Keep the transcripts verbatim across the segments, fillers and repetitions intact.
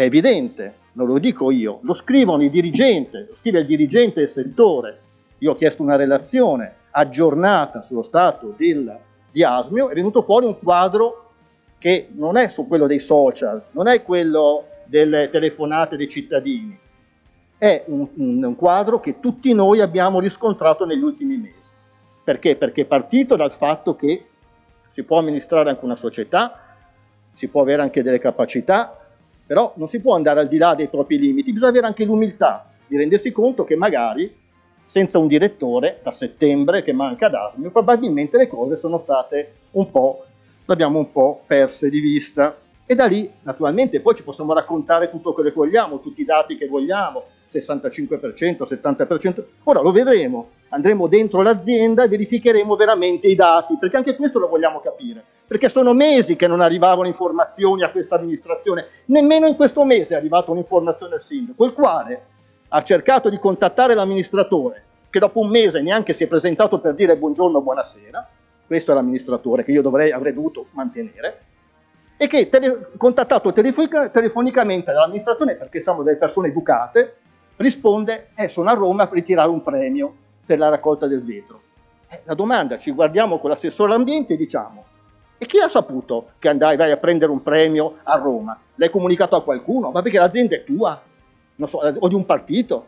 evidente, non lo dico io, lo scrivono i dirigenti, lo scrive il dirigente del settore. Io ho chiesto una relazione aggiornata sullo stato del, di Asmio, è venuto fuori un quadro che non è su quello dei social, non è quello delle telefonate dei cittadini, è un, un quadro che tutti noi abbiamo riscontrato negli ultimi mesi. Perché? Perché è partito dal fatto che si può amministrare anche una società, si può avere anche delle capacità, però non si può andare al di là dei propri limiti, bisogna avere anche l'umiltà di rendersi conto che magari senza un direttore da settembre che manca ad Asmio, probabilmente le cose sono state un po', l'abbiamo un po' perse di vista. E da lì, naturalmente, poi ci possiamo raccontare tutto quello che vogliamo, tutti i dati che vogliamo, sessantacinque per cento, settanta per cento, ora lo vedremo, andremo dentro l'azienda e verificheremo veramente i dati, perché anche questo lo vogliamo capire, perché sono mesi che non arrivavano informazioni a questa amministrazione, nemmeno in questo mese è arrivata un'informazione al sindaco, il quale ha cercato di contattare l'amministratore, che dopo un mese neanche si è presentato per dire buongiorno, buonasera, questo è l'amministratore che io dovrei, avrei dovuto mantenere, e che tele, contattato telefonica, telefonicamente dall'amministrazione, perché siamo delle persone educate, risponde, eh, sono a Roma per ritirare un premio per la raccolta del vetro. Eh, la domanda, ci guardiamo con l'assessore all'ambiente e diciamo, e chi ha saputo che andai vai a prendere un premio a Roma? L'hai comunicato a qualcuno? Ma perché l'azienda è tua? Non so, o di un partito?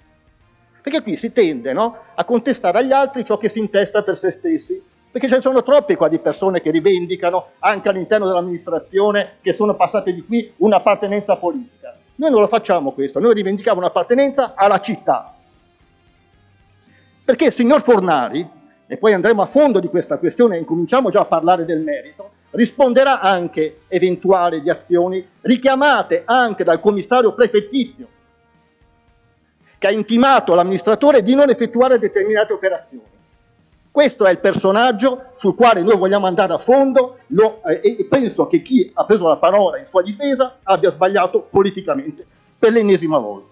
Perché qui si tende, no, a contestare agli altri ciò che si intesta per se stessi, perché ce ne sono troppe qua di persone che rivendicano anche all'interno dell'amministrazione che sono passate di qui un'appartenenza politica. Noi non lo facciamo questo, noi rivendichiamo un'appartenenza alla città. Perché il signor Fornari, e poi andremo a fondo di questa questione e incominciamo già a parlare del merito, risponderà anche eventuali di azioni richiamate anche dal commissario prefettizio, che ha intimato all'amministratore di non effettuare determinate operazioni. Questo è il personaggio sul quale noi vogliamo andare a fondo lo, eh, e penso che chi ha preso la parola in sua difesa abbia sbagliato politicamente per l'ennesima volta.